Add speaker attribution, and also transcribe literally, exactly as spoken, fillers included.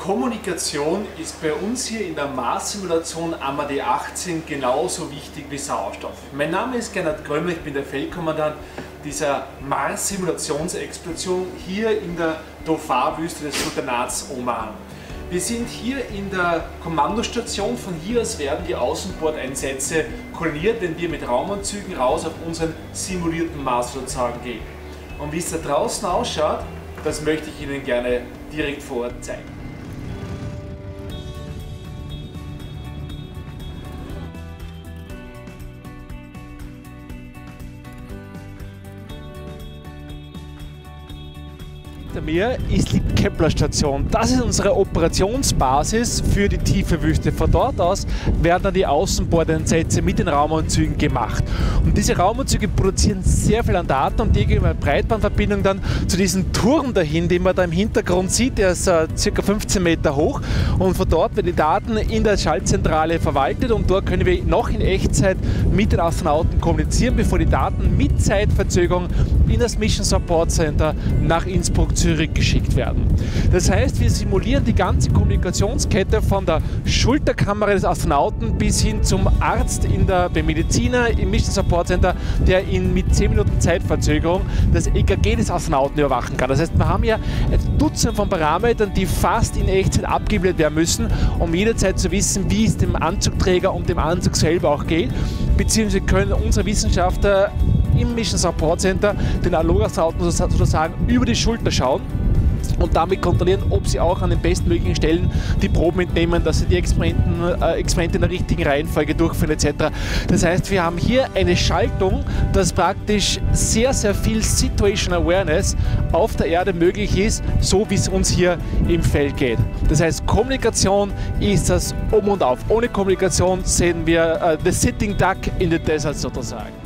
Speaker 1: Kommunikation ist bei uns hier in der Mars-Simulation AMA D achtzehn genauso wichtig wie Sauerstoff. Mein Name ist Gernot Grömer, ich bin der Feldkommandant dieser Mars-Simulationsexpedition hier in der Dhofar-Wüste des Sultanats Oman. Wir sind hier in der Kommandostation, von hier aus werden die Außenbordeinsätze koordiniert, wenn wir mit Raumanzügen raus auf unseren simulierten Mars sozusagen gehen. Und wie es da draußen ausschaut, das möchte ich Ihnen gerne direkt vor Ort zeigen. Hinter mir ist die Kepler-Station. Das ist unsere Operationsbasis für die tiefe Wüste. Von dort aus werden dann die Außenbordeinsätze mit den Raumanzügen gemacht. Und diese Raumanzüge produzieren sehr viel an Daten und die gehen über Breitbandverbindung dann zu diesem Turm dahin, den man da im Hintergrund sieht. Der ist äh, ca. fünfzehn Meter hoch und von dort werden die Daten in der Schaltzentrale verwaltet und dort können wir noch in Echtzeit mit den Astronauten kommunizieren, bevor die Daten mit Zeitverzögerung in das Mission Support Center nach Innsbruck zurückgeschickt werden. Das heißt, wir simulieren die ganze Kommunikationskette von der Schulterkamera des Astronauten bis hin zum Arzt, in der, beim Mediziner im Mission Support Center, der ihn mit zehn Minuten Zeitverzögerung das E K G des Astronauten überwachen kann. Das heißt, wir haben ja ein Dutzend von Parametern, die fast in Echtzeit abgebildet werden müssen, um jederzeit zu wissen, wie es dem Anzugträger und dem Anzug selber auch geht, beziehungsweise können unsere Wissenschaftler im Mission Support Center den Analogastronauten sozusagen über die Schulter schauen und damit kontrollieren, ob sie auch an den bestmöglichen Stellen die Proben entnehmen, dass sie die Experimenten, äh, Experimente in der richtigen Reihenfolge durchführen et cetera. Das heißt, wir haben hier eine Schaltung, dass praktisch sehr, sehr viel Situation Awareness auf der Erde möglich ist, so wie es uns hier im Feld geht. Das heißt, Kommunikation ist das Um und Auf. Ohne Kommunikation sehen wir äh, the sitting duck in the desert sozusagen.